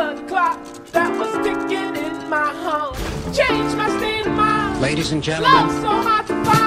blood clot that was ticking in my heart. Changed my state of mind. Ladies and gentlemen. Love so hard to find.